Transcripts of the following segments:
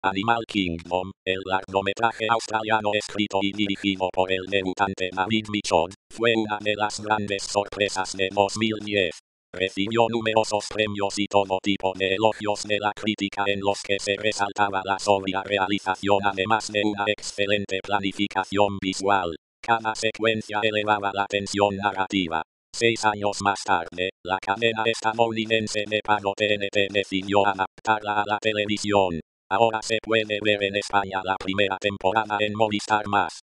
Animal Kingdom, el largometraje australiano escrito y dirigido por el debutante David Michaud, fue una de las grandes sorpresas de 2010. Recibió numerosos premios y todo tipo de elogios de la crítica en los que se resaltaba la sobria realización además de una excelente planificación visual. Cada secuencia elevaba la tensión narrativa. 6 años más tarde, la cadena estadounidense de pago TNT decidió adaptarla a la televisión. Ahora se puede ver en España la primera temporada en Movistar+.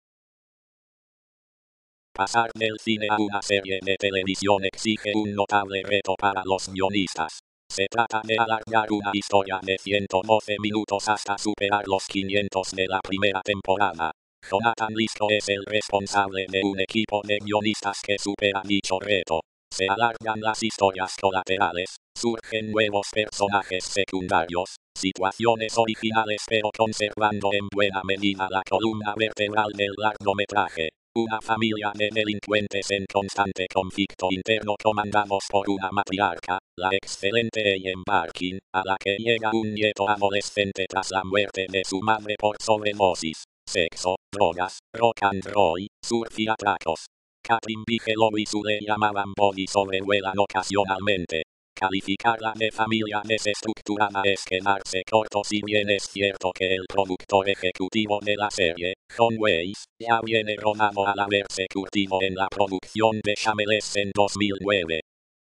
Pasar del cine a una serie de televisión exige un notable reto para los guionistas. Se trata de alargar una historia de 112 minutos hasta superar los 500 de la primera temporada. Jonathan Lisco es el responsable de un equipo de guionistas que supera dicho reto. Se alargan las historias colaterales, surgen nuevos personajes secundarios, situaciones originales pero conservando en buena medida la columna vertebral del largometraje. Una familia de delincuentes en constante conflicto interno comandados por una matriarca, la excelente Ellen Barkin, a la que llega un nieto adolescente tras la muerte de su madre por sobredosis. Sexo, drogas, rock and roll, surf y atracos. Catherine Bigelow y su le llamaban Body sobrevuelan ocasionalmente. Calificarla de familia desestructurada es quedarse corto, si bien es cierto que el productor ejecutivo de la serie, John Weiss, ya viene rodado al haberse curtido en la producción de Shameless en 2009.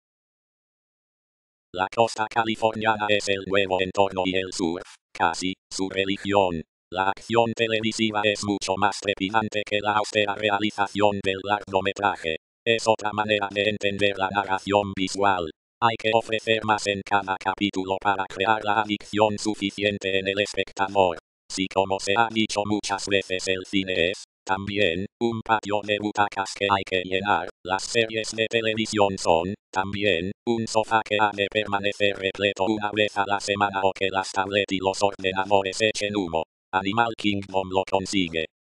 La costa californiana es el nuevo entorno y el surf, casi, su religión. La acción televisiva es mucho más trepidante que la austera realización del largometraje. Es otra manera de entender la narración visual. Hay que ofrecer más en cada capítulo para crear la adicción suficiente en el espectador. Si, como se ha dicho muchas veces, el cine es, también, un patio de butacas que hay que llenar, las series de televisión son, también, un sofá que ha de permanecer repleto una vez a la semana o que las tablets y los ordenadores echen humo. Animal Kingdom lo consigue.